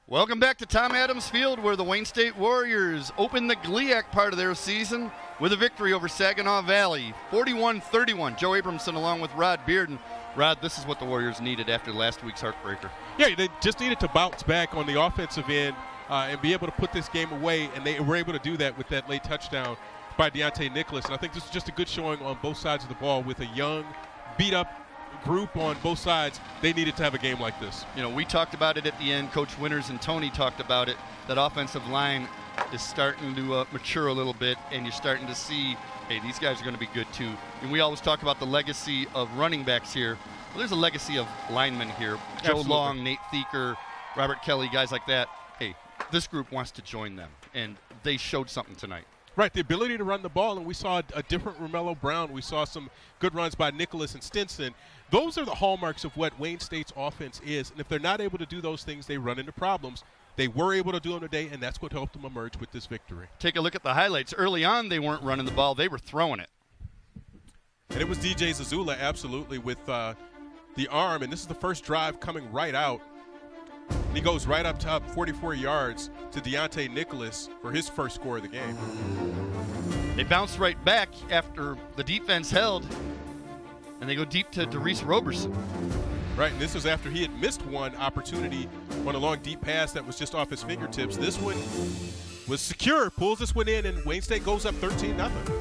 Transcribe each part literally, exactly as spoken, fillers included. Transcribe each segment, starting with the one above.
Welcome back to Tom Adams Field, where the Wayne State Warriors open the GLIAC part of their season with a victory over Saginaw Valley, forty-one thirty-one. Joe Abramson along with Rod Bearden. Rod, this is what the Warriors needed after last week's heartbreaker. Yeah, they just needed to bounce back on the offensive end uh, and be able to put this game away, and they were able to do that with that late touchdown by Deontay Nicholas. And I think this is just a good showing on both sides of the ball with a young, beat-up group on both sides. They needed to have a game like this. You know, we talked about it at the end. Coach Winters and Tony talked about it. That offensive line is starting to uh, mature a little bit, and you're starting to see, hey, these guys are going to be good too. And we always talk about the legacy of running backs here. Well, there's a legacy of linemen here. Joe Absolutely. Long, Nate Thieker, Robert Kelly, guys like that. Hey, this group wants to join them, and they showed something tonight. Right, the ability to run the ball, and we saw a, a different Romello Brown. We saw some good runs by Nicholas and Stinson. Those are the hallmarks of what Wayne State's offense is, and if they're not able to do those things, they run into problems. They were able to do them today, and that's what helped them emerge with this victory. Take a look at the highlights. Early on, they weren't running the ball. They were throwing it. And it was D J Zazula, absolutely, with uh, the arm, and this is the first drive coming right out. And he goes right up top, forty-four yards, to Deontay Nicholas for his first score of the game. They bounced right back after the defense held, and they go deep to Derice Roberson. Right, and this was after he had missed one opportunity on a long, deep pass that was just off his fingertips. This one was secure, pulls this one in, and Wayne State goes up thirteen nothing.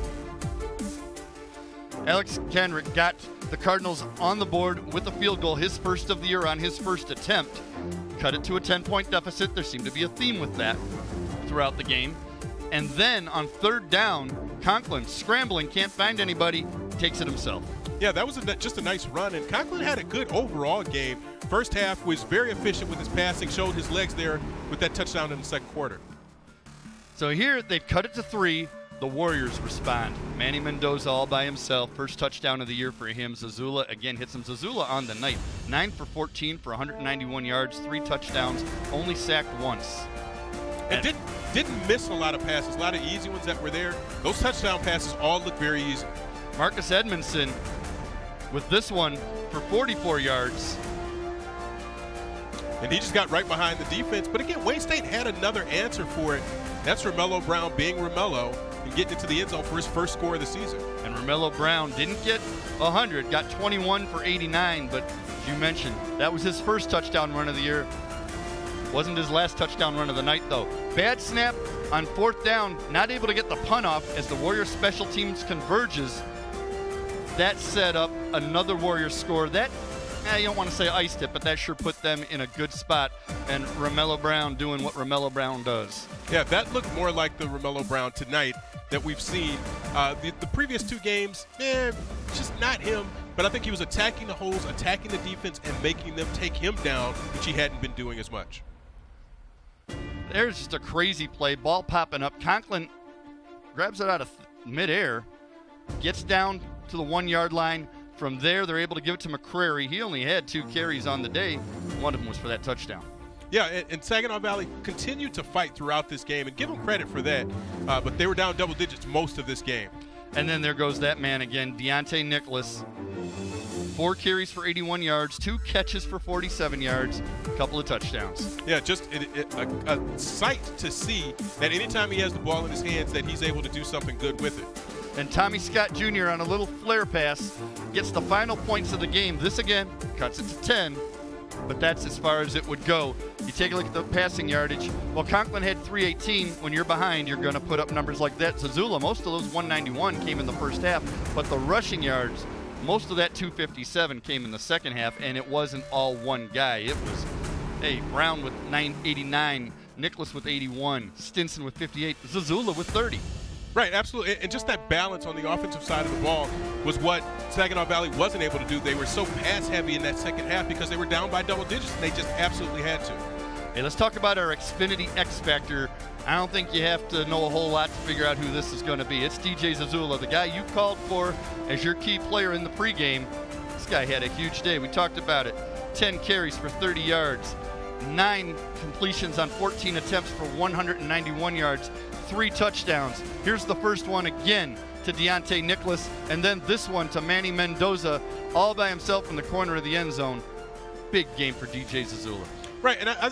Alex Kenrick got the Cardinals on the board with a field goal, his first of the year on his first attempt. Cut it to a ten-point deficit. There seemed to be a theme with that throughout the game. And then on third down, Conklin scrambling, can't find anybody, takes it himself. Yeah, that was a, just a nice run, and Conklin had a good overall game. First half was very efficient with his passing, showed his legs there with that touchdown in the second quarter. So here they've cut it to three. The Warriors respond. Manny Mendoza all by himself. First touchdown of the year for him. Zazula again hits him. Zazula on the night. nine for fourteen for one hundred ninety-one yards, three touchdowns, only sacked once. And didn't, didn't miss a lot of passes, a lot of easy ones that were there. Those touchdown passes all look very easy. Marcus Edmondson with this one for forty-four yards. And he just got right behind the defense. But again, Wayne State had another answer for it. That's Romello Brown being Romello and getting into the end zone for his first score of the season. And Romello Brown didn't get one hundred, got twenty-one for eighty-nine, but as you mentioned, that was his first touchdown run of the year. Wasn't his last touchdown run of the night, though. Bad snap on fourth down, not able to get the punt off as the Warriors special teams converges. That set up another Warriors score. That, eh, you don't want to say iced it, but that sure put them in a good spot. And Romello Brown doing what Romello Brown does. Yeah, that looked more like the Romello Brown tonight that we've seen. Uh, the, the previous two games, eh, just not him. But I think he was attacking the holes, attacking the defense, and making them take him down, which he hadn't been doing as much. There's just a crazy play. Ball popping up. Conklin grabs it out of midair, gets down to the one-yard line. From there, they're able to give it to McCrary. He only had two carries on the day. One of them was for that touchdown. Yeah, and, and Saginaw Valley continued to fight throughout this game, and give them credit for that. Uh, but they were down double digits most of this game. And then there goes that man again, Deontay Nicholas. Four carries for eighty-one yards, two catches for forty-seven yards, a couple of touchdowns. Yeah, just it, it, a, a sight to see that anytime he has the ball in his hands that he's able to do something good with it. And Tommy Scott Junior on a little flare pass gets the final points of the game. This again cuts it to ten, but that's as far as it would go. You take a look at the passing yardage. Well, Conklin had three eighteen. When you're behind, you're going to put up numbers like that. Zazula, most of those one ninety-one came in the first half, but the rushing yards, most of that two fifty-seven came in the second half, and it wasn't all one guy. It was, hey, Brown with nine eighty-nine, Nicholas with eighty-one, Stinson with fifty-eight, Zazula with thirty. Right, absolutely. And just that balance on the offensive side of the ball was what Saginaw Valley wasn't able to do. They were so pass-heavy in that second half because they were down by double digits, and they just absolutely had to. Hey, let's talk about our Xfinity X Factor. I don't think you have to know a whole lot to figure out who this is going to be. It's D J Zazula, the guy you called for as your key player in the pregame. This guy had a huge day. We talked about it. ten carries for thirty yards, nine completions on fourteen attempts for one hundred ninety-one yards, three touchdowns. Here's the first one again to Deontay Nicholas, and then this one to Manny Mendoza, all by himself in the corner of the end zone. Big game for D J Zazula. Right, and I, I,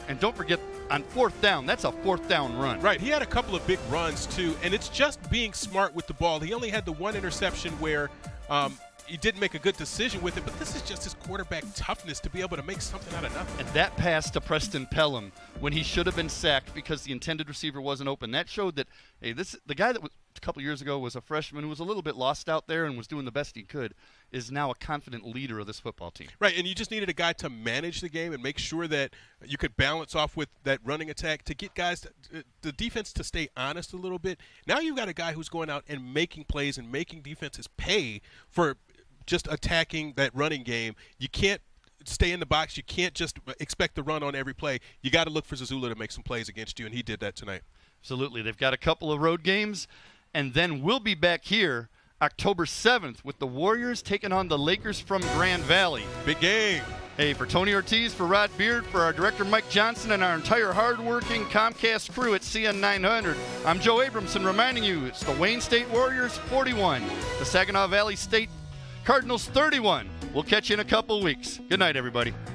And don't forget, on fourth down, that's a fourth down run. Right. He had a couple of big runs, too, and it's just being smart with the ball. He only had the one interception where um, he didn't make a good decision with it, but this is just his quarterback toughness to be able to make something out of nothing. And that pass to Preston Pelham when he should have been sacked because the intended receiver wasn't open, that showed that, hey, this the guy that was, a couple years ago was a freshman who was a little bit lost out there and was doing the best he could, is now a confident leader of this football team. Right, and you just needed a guy to manage the game and make sure that you could balance off with that running attack to get guys, to, the defense to stay honest a little bit. Now you've got a guy who's going out and making plays and making defenses pay for just attacking that running game. You can't stay in the box. You can't just expect to run on every play. You got to look for Zazula to make some plays against you, and he did that tonight. Absolutely. They've got a couple of road games, and then we'll be back here October seventh with the Warriors taking on the Lakers from Grand Valley. Big game. Hey, for Tony Ortiz, for Rod Beard, for our director Mike Johnson, and our entire hardworking Comcast crew at C N nine hundred, I'm Joe Abramson reminding you it's the Wayne State Warriors forty-one, the Saginaw Valley State Cardinals thirty-one. We'll catch you in a couple weeks. Good night, everybody.